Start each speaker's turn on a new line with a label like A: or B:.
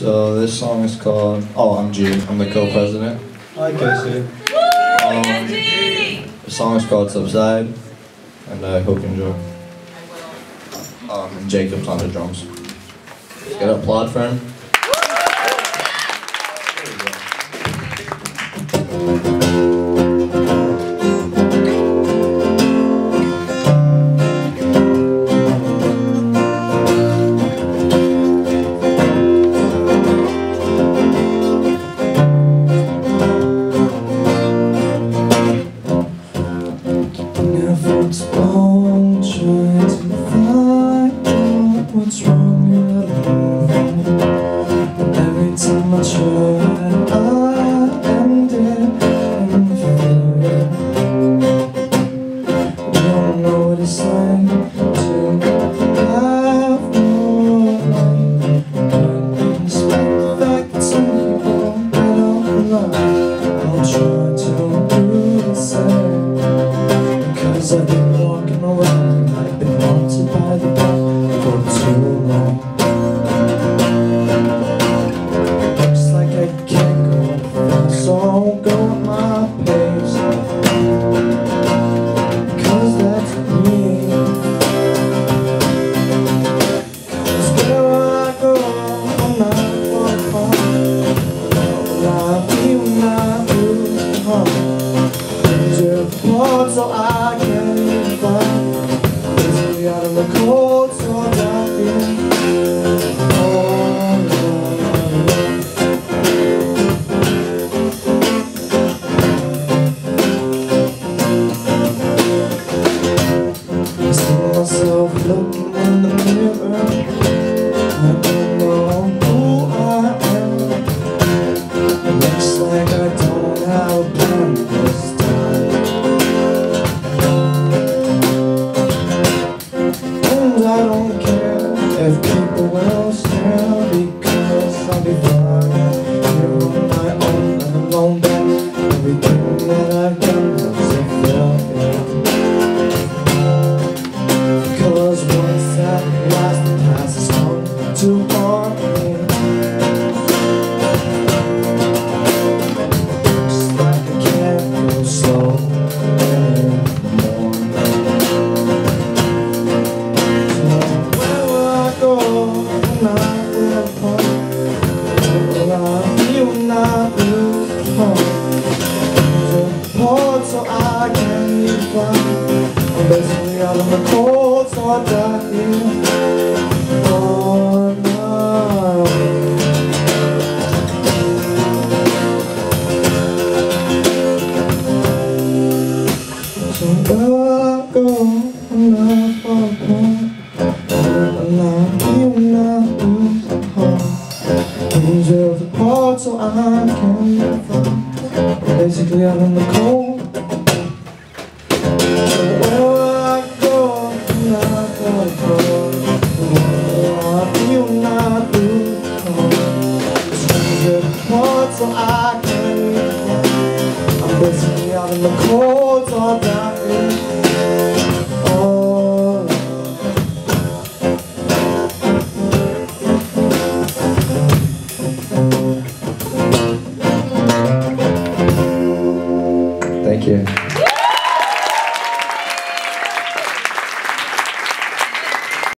A: So this song is called, oh, I'm G, I'm the co-president. Hi Casey. The song is called Subside, and I hope you enjoy. And Jacob's on the drums. Get an applaud for him.
B: What's wrong with me? Every time I try, I ended in failure. You don't know what it's like to have no life. But despite the fact that some people get off the line, I'll try to do the same. Because I've been walking around, I've been haunted by the dark for too long. Looks like I can't go fast, so I'll go at my pace. Cause that's me. Cause where I go, I'm not far apart. Will I be when I lose the heart? Things are apart so I can't even fly. Basically out in the cold, so I got you. I see myself looking in the mirror. I don't know who I am. It looks like I don't have a plan this time. And I don't care if people will stare, because I'll be fine here on my own and alone. Then everything that I've done was a failure. Cause once at last the past has come to haunt me. Looks like I can't go slow anymore. So where will I go when I feel apart? Where will I be when I lose the heart? Apart so I can't even fly. I'm basically out in the cold, so I got you on my way. So where will I go when I fall apart? Where will I be when I lose the heart? Things are apart so I can't even fly. I'm basically out in the cold. So I can't even fly. I'm basically out in the cold, so I got you.